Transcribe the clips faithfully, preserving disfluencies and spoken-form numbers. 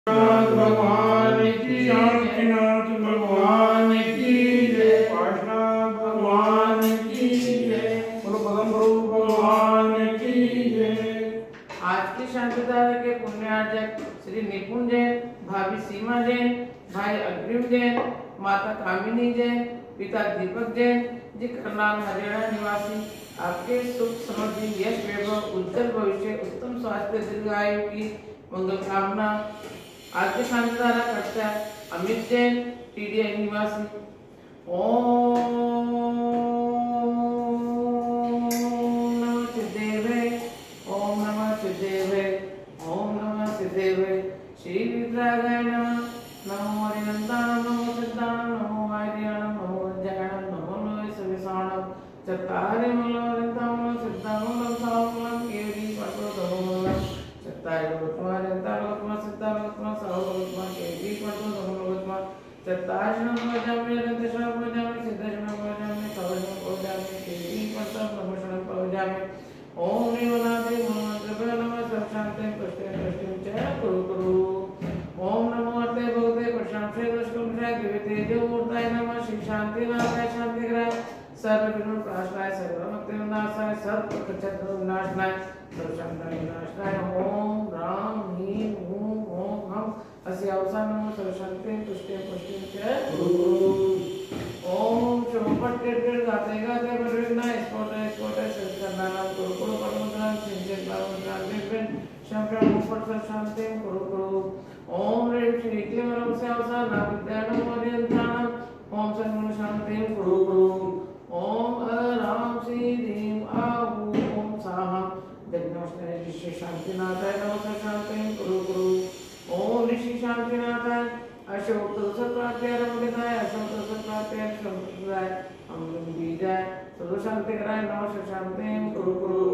भगवान की नाथ भगवान की जय, पार्श्वनाथ भगवान की जय, बोलो पदम प्रभु भगवान की जय। आज की शांतिधारा के पुण्यार्जक श्री निपुण जैन, भाभी सीमा जैन, भाई अग्रिम जैन, माता कामिनी जैन, पिता दीपक जैन जी करनाल हरियाणा निवासी, आपके सुख समृद्धि यश वैभव उज्जवल भविष्य उत्तम स्वास्थ्य दीर्घायु की मंगल कामना। आज की शांतिधारा करता है अमित जैन, टीडीआई निवासी। ओम नमः सिद्धेवे, ओम नमः सिद्धेवे, ओम नमः सिद्धेवे। श्री विद्रागाय नमः, नमो हरिनंदानम, नमो सिद्धानम, नमो वायरियाणम, नमो वज्रायणम, नमो लोय सविसाणम, चत्तारि मूलवरिताम सिद्धामूलम सामूलम केवली पटोदमूलम, चत्तारि लोकमारंतालोकमा सिद्धालोकमा सावलोकमा केवली पटोदमूलम, चत्तारिणम भजामि अनंतशः भजामि सिद्धशः भजामि सावशः भजामि केवली पटोदम नमः भजामि। ओम निवनादि मूलमंत्र नमः सर्वशांति पुष्टि पुष्टि च कुरु कुरु। ओम नमो अर्थे भगवते प्रशांते दुष्कर्मशाय दिव्यतेजो मूर्ताय नमः। श्री शांति नाथाय शांतिग्राय सर्व विघ्न प्रणाशाय सर्वभक्ति विनाशाय सर्व कचत्र विनाशनाय सर्वशांति विनाशनाय। ओम राम ह्रीं ह्रूं ओम हम अस्य अवसान नमः सर्वशांति पुष्टि पुष्टि च गुरु। ओम शोभट टिट गाते गाते बरविना स्फोट स्फोट सर्वनाम गुरु गुरु परमद्रान सिंचन परमद्रान दिव्यन शंकर मुपर सर्वशांति गुरु गुरु। ओम ह्रीं श्री क्लीम से अवसान नाभिद्यानम मर्यंतानम ओम सर्व शांति गुरु गुरु। ओम राम श्री ह्रीं आहू ओम साहा जगन्नाथ ऋषि शांतिनाथाय नमः शांति गुरु गुरु। ओम ऋषि शांतिनाथाय अशोक तुलसप्रात्याय रमणिताय अशोक तुलसप्रात्याय शंकराय अमृत बीजाय सर्व शांतिकराय नमः शांति गुरु गुरु।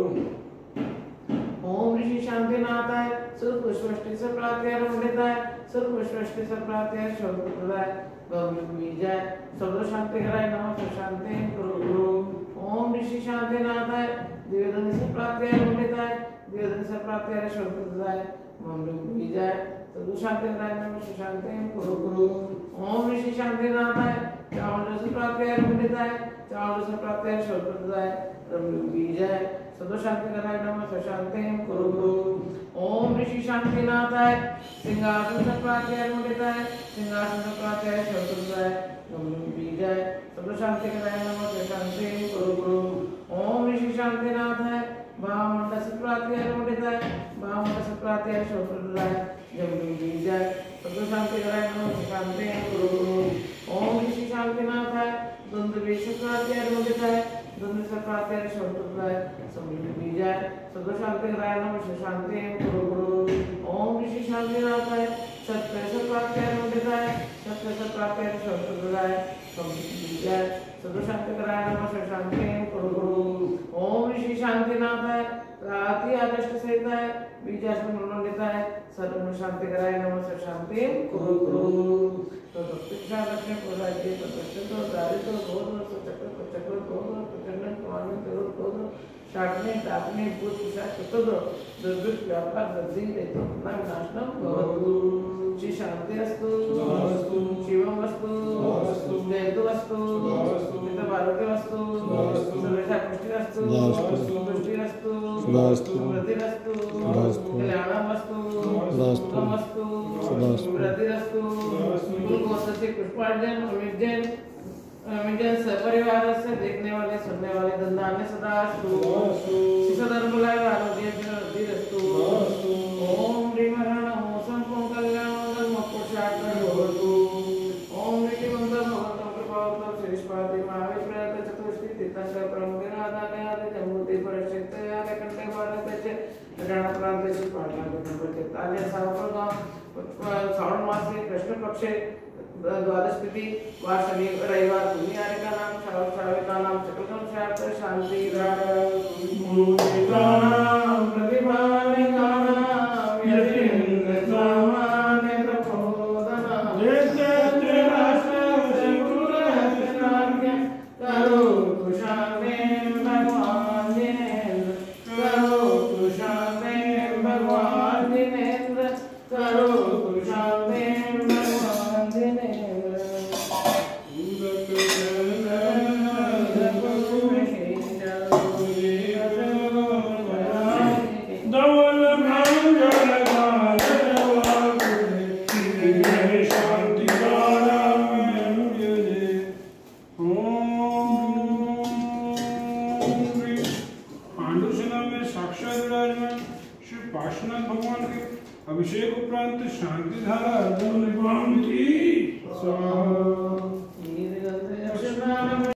ओम ऋषि शांतिनाथाय सर्व पुष्पष्टि सप्रात्याय रमणिताय सर्व पुष्पष्टि सप्रात्याय शंकराय अमृत बीजाय सर्व शांतिकराय नमः शांति गुरु गुरु। ओम ऋषि शांतिनाथाय दिव्यधन सप्रात्याय रमणिताय दिव्यधन सप्रात्याय शंकराय अमृत बीजाय सर्व शांतिकराय नमः शांति गुरु गुरु। ओम ऋषि शांतिनाथाय चावल सप्रात्याय रमणिताय चावल सप्रात्याय शंकराय अमृत बीजाय सर्व शांतिकराय नमः शांति गुरु गुरु। ओम ऋषि शांतिनाथाय सिंहासन सप्रात्याय रमणिताय सिंहासन सप्रात्याय शंकराय अमृत बीजाय सर्व शांतिकराय नमः शांति गुरु गुरु। ओम ऋषि शांतिनाथाय भावमंडल सप्रात्याय रमणिताय भावमंडल सप्रात्याय शंकराय अमृत बीजाय सर्व शांतिकराय नमः शांति गुरु गुरु। ओम ऋषि शांतिनाथाय द्वंद्व सप्रात्याय रमणिताय द्वंद्व सप्रात्याय शंकराय अमृत बीजाय सर्व शांतिकराय नमः शांति गुरु गुरु। ओम ऋषि शांतिनाथाय सत्य सप्रात्याय रमणिताय सत्य सप्रात्याय शंकराय अमृत बीजाय सर्व शांतिकराय नमः शांति गुरु गुरु। ओम ऋषि शांतिनाथाय राति आदष्ट सहिताय बीजास्म रमणिताय सर्व शांतिकराय नमः शांति गुरु गुरु। तो भक्ति का लक्ष्य पूरा के तो दर्शन तो दारिद्र रोध चक्र चक्र रोध प्रचंड पानी करो रोध शाटने तापने भूत पिशाच तो दुर्भिक्ष व्यापार वृद्धि हेतु नाम नाशनम भवतु। श्री शांति अस्तु शिवम अस्तु जयतु अस्तु पिता आरोग्य अस्तु सर्वेषां पुष्टि अस्तु पुष्टि अस्तु वृद्धि अस्तु कल्याणम अस्तु सुखम अस्तु वृद्धि अस्तु। गुरु गोत्र से पुष्पार्जन अमित जैन अमित जैन सपरिवार से देखने वाले सुनने वाले धन्धान्य सदा अस्तु शिशुधर्म लाय आरोग्य वृद्धि अस्तु। ओम ह्रीं हरण ओम संपूर्ण कल्याण मंगल मोक्षार्थ भवतु। ओम ऋषि मंगल भगवतं कृपावतं श्रीष्पादि महाविप्रत चतुष्टि तीर्थंकर परमविराधाने आदि जम्बूति परिचित आदि कंठे भारत च हरियाणा प्रांत से पाटना गणपति ताले सावरगांव श्रावण मास से कृष्ण पक्ष द्वादश तिथि वार शनि रविवार पुण्यारे का नाम श्रावण श्रावी का नाम चक्रधर शांति शांति राम प्रतिभाने का नाम यतिन्द्र सामान्य प्रबोधना जय राष्ट्र से गुरु राष्ट्र करो कुशाने भगवान जिनेन्द्र करो कुशाने भगवान जिनेन्द्र करो कुशाने पार्श्वनाथ भगवान के अभिषेक उपरांत शांति धारा अर्जुन स्वाहा।